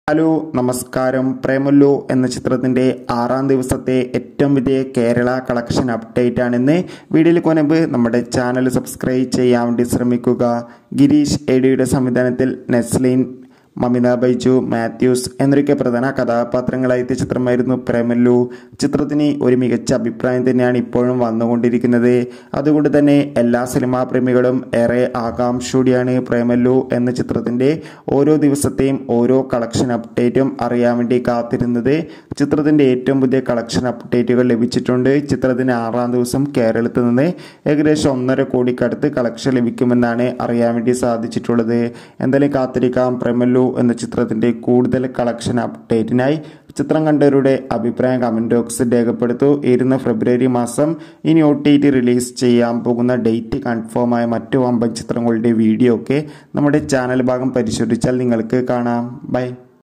Hello നമസ്കാരം. പ്രേമലു എന്ന ചിത്രത്തിന്റെ 6ാം ദിവസത്തെ ഏറ്റവും വലിയ കേരള കളക്ഷൻ അപ്ഡേറ്റ് ആണെന്ന്. വീഡിയോയിൽ മുൻപ് നമ്മുടെ ചാനൽ സബ്സ്ക്രൈബ് ചെയ്യാൻ വേണ്ടി ശ്രമിക്കുക. ഗിരീഷ് ഏടിയുടെ സംവിധാനത്തിൽ നെസ്ലിൻ, മമിത ബൈജു, മാത്യൂസ് എന്നൊക്കെ പ്രധാന കഥാപാത്രങ്ങളായ ചിത്രമായിരുന്നു പ്രേമലു. ചിത്രത്തിന് ഒരു മികച്ച അഭിപ്രായം തന്നെയാണ് ഇപ്പോഴും വന്നുകൊണ്ടിരിക്കുന്നത്. അതുകൊണ്ട് തന്നെ എല്ലാ സിനിമാ പ്രേമികളും ഏറെ ആകാംക്ഷയോടെയാണ് പ്രേമലു എന്ന ചിത്രത്തിന്റെ ഓരോ ദിവസത്തെയും ഓരോ കളക്ഷൻ അപ്ഡേറ്റും അറിയാൻ വേണ്ടി കാത്തിരുന്നത്. ചിത്രത്തിന്റെ ഏറ്റവും പുതിയ കളക്ഷൻ അപ്ഡേറ്റുകൾ ലഭിച്ചിട്ടുണ്ട്. ചിത്രത്തിന് 6ാം ദിവസം കേരളത്തിൽ നിന്ന് ഏകദേശം 1.5 കോടിക്കടുത്ത് കളക്ഷൻ ലഭിക്കുമെന്നാണ് അറിയാൻ വേണ്ടി സാധിച്ചിട്ടുള്ളത്. എന്തായാലും കാത്തിരിക്കാം. പ്രേമലു എന്ന ചിത്രത്തിന്റെ കൂടുതൽ കളക്ഷൻ അപ്ഡേറ്റിനായി ചിത്രം കണ്ടവരുടെ അഭിപ്രായം കമന്റ് ബോക്സിൽ രേഖപ്പെടുത്തൂ. ഫെബ്രുവരി മാസം ഇനി OTT റിലീസ് ചെയ്യാൻ പോകുന്ന ഡേറ്റ് കൺഫേം ആയ മറ്റു വമ്പൻ ചിത്രങ്ങളുടെ വീഡിയോ ഒക്കെ നമ്മുടെ ചാനൽ ഭാഗം പരിശോധിച്ചാൽ നിങ്ങൾക്ക് കാണാം. ബൈ.